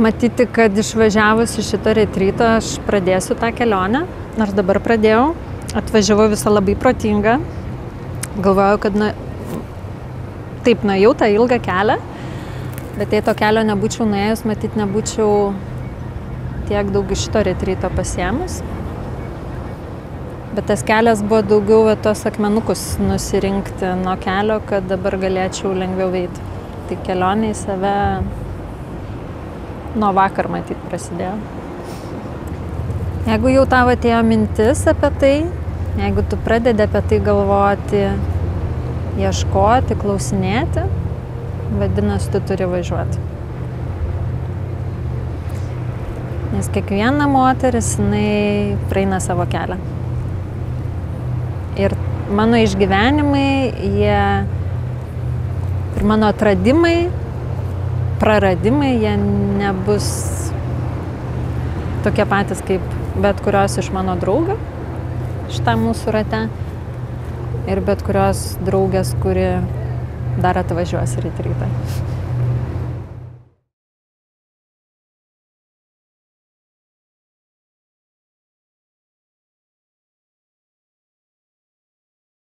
matyti, kad išvažiavus iš šito retryto aš pradėsiu tą kelionę, nors dabar pradėjau, atvažiavau visą labai protingą, galvojau, kad taip nuėjau tą ilgą kelią, bet jei to kelio nebūčiau nuėjus, matyt, nebūčiau tiek daug iš šito retryto pasiemus. Bet tas kelias buvo daugiau tos akmenukus nusirinkti nuo kelio, kad dabar galėčiau lengviau eiti. Tai kelionė į save nuo vakar matyt prasidėjo. Jeigu jau tavo atėjo mintis apie tai, jeigu tu pradedi apie tai galvoti, ieškoti, klausinėti, vadinasi, tu turi važiuoti. Nes kiekviena moteris, jinai praeina savo kelią. Ir mano išgyvenimai, ir mano atradimai, praradimai, jie nebus tokie patys kaip bet kurios iš mano draugių šitam mūsų rate ir bet kurios draugės, kuri dar atvažiuos rytą.